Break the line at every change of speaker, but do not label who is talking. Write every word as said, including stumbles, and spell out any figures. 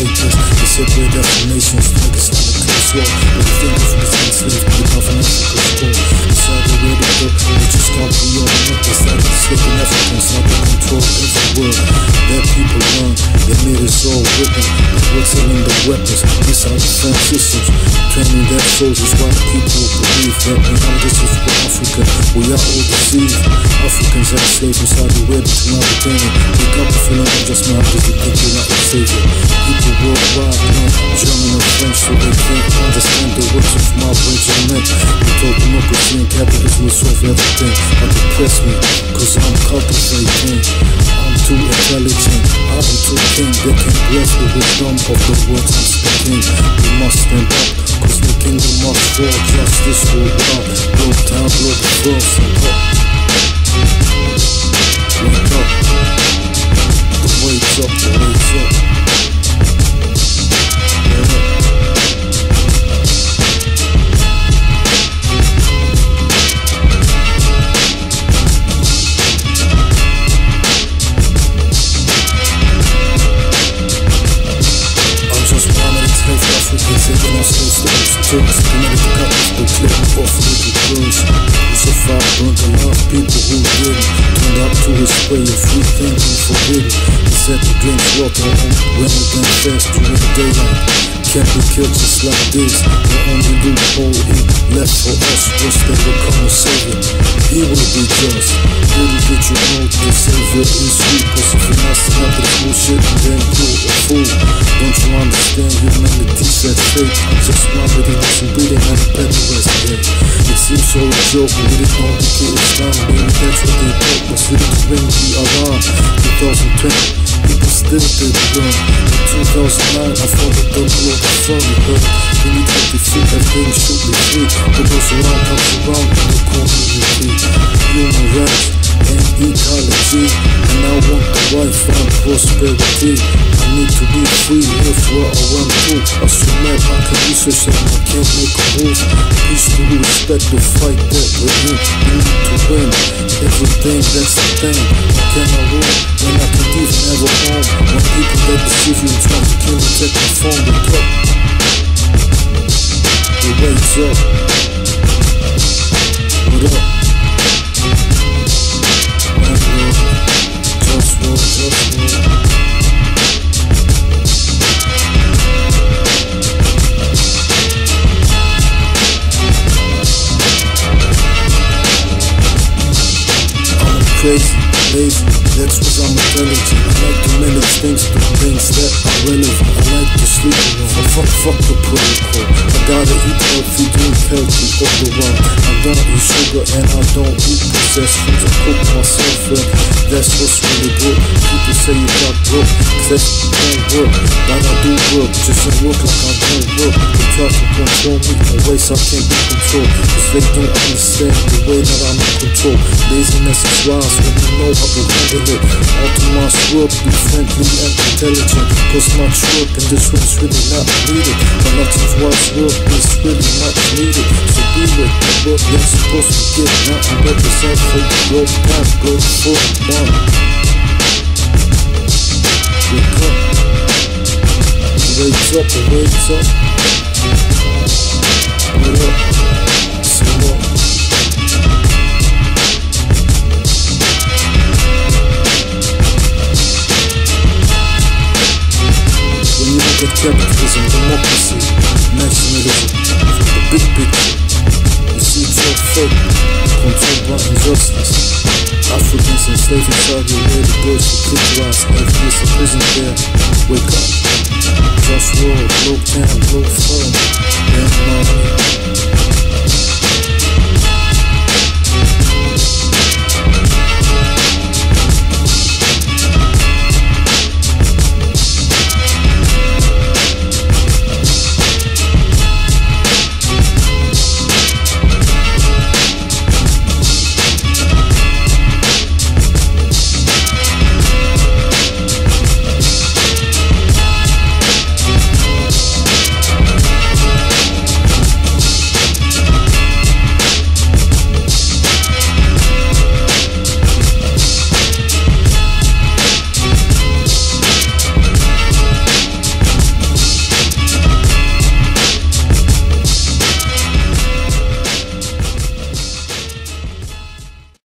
makers. They separate affirmations, make Islamic class war. But they think Africa's enslaved, they come from Africa's core. Inside the red of the they just can't be on up. They started enslaving Africans, now they control every world. Their people learn, they made us all with them. We're selling the weapons, missile defense systems, training their soldiers while people believe that behind this is for Africa. We are all deceived. Africans are slaves inside the web between our beginning. Wake up and feel unjust now because they think you're not a savior. People worldwide learn German and French so they can't understand the words of my regiment. They told democracy and capitalism will solve everything. But depress me, cause I'm cultivating. I'm too intelligent, I'm too king. They can't grasp the wisdom of the words I'm speaking. We must stand up, cause the kingdom must fall. Justice will run, blow down, blow the world. Wake up, wake up, the wait's up, the wait's up. Yeah. Taking our slow steps, jokes, kinetic couples, but clearing off little girls. We survived, burned a lot of people who didn't. Turned up to his way of free thinking forbidden. He said to drink water on winter than fast during the daylight. Can't be killed just like this. The only loophole he left for us was that will come a savior. He will be just. Little did you know the savior is weak. Cause if you're not stuck in bullshit, then you're a fool. Don't you understand humanity said fate? I'm just reminded of some breathing and a better rest day. It seems so a joke, but we didn't know the kid is down. Maybe that's what they thought was ready to ring the alarm. twenty twenty, people still did learn. In two thousand nine, I thought that the world was funny, but we need to be free, everything should be free. What goes around comes around in the community. Human rights and ecology, and I want the life and prosperity. I need to be free, live where I want to. I should mad, I can research and I can't make a move. Peace to respect the fight that we're in. We need to win everything, that's the thing. How can I win when I can even have a home? When people that deceive you and try to kill me, take my phone, wake up. The wait's up. What up? Just walk, just walk. I'm crazy, lazy, that's cause I'm intelligent. I like to manage things, do things that are relevant. I like to sleep alone, fuck, fuck the protocol. I gotta eat healthy, drink healthy, all the while. I don't eat sugar and I don't eat processed foods. I cook myself and that's what's really good. People say you got broke, cause you don't work. But I do work, just don't work like I don't work. They try to control me in ways I can't be controlled. Cause they don't understand the way that I'm in control. Laziness is wise when you know how to handle it. Optimize work, be friendly and intelligent. Cause much work in this room is really not needed. But lots of wise work is really much needed. So be with the work you're supposed to get. Nothing represent for the growth path, go for one. Wake up. Wakes up, it wakes up. What up? Say what? When you look at capitalism, democracy, nationalism, from the big picture, you see it's all fake, controlled by injustice. Africans enslaved inside the way the girls were brutalized, atheists in prison there. Wake up, just roll, low town, low fun, and money.